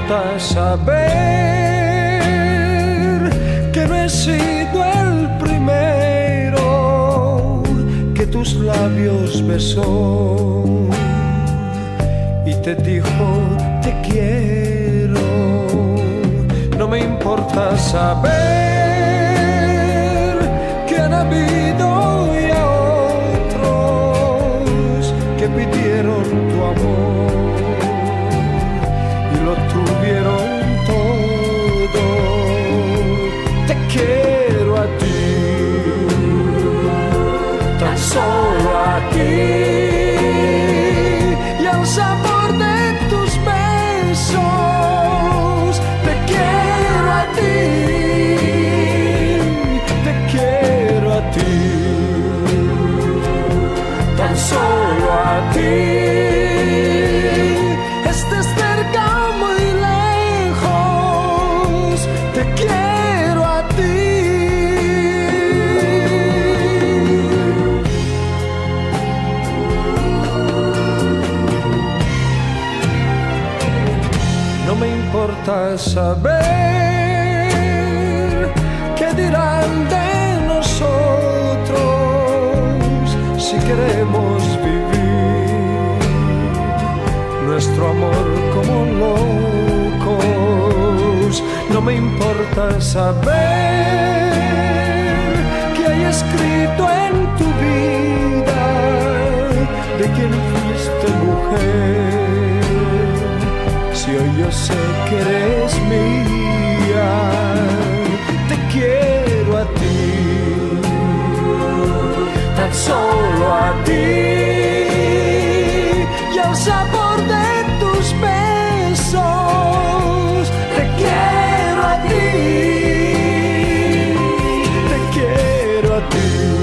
importa saber que no he sido el primero que tus labios besó y te dijo te quiero? No me importa saber que han habido ya otros que pidieron tu amor y lo tuvieron todo. Te quiero a ti, tan solo a ti, y al sabor de tus besos. Te quiero a ti, te quiero a ti, tan solo a ti. Estés cerca o muy lejos, te quiero a ti. No me importa saber qué dirán de nosotros si queremos vivir nuestro amor como locos. No me importa saber que hay escrito en tu vida de quién fuiste mujer. Si hoy yo sé que eres mía, te quiero a ti, tan solo a ti, y al sabor de tus besos. Te quiero a ti, te quiero a ti.